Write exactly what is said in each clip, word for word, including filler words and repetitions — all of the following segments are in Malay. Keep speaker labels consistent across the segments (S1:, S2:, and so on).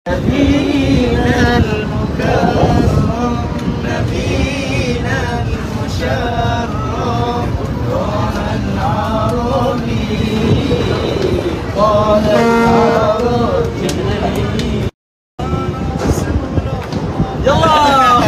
S1: نبينا المكرم نبينا المشرف طه العربي طه العربي يلا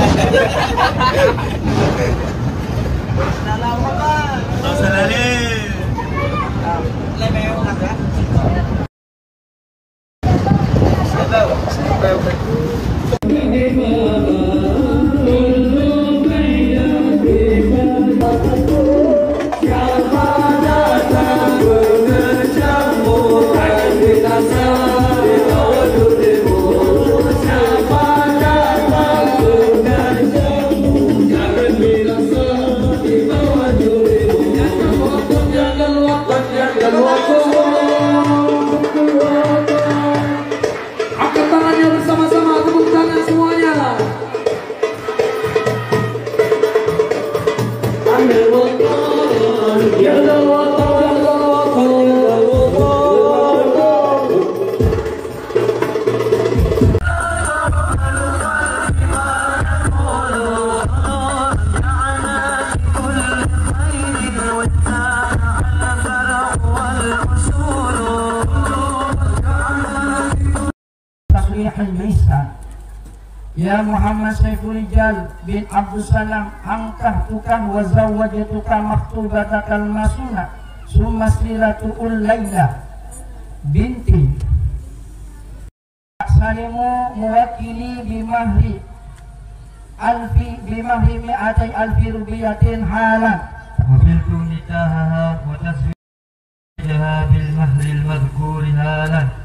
S1: Ya Muhammad Saiful Rijal bin Abdul Salam angkahtuka wa zawwajtuka maktubatakal masuna summa silatuul Laila binti salimu muwakili bimahri alfi bimahri mi'atai alfi rubiyatin halan wabiltu nikahaha wa taswijaha bil mahri al madhkuri halan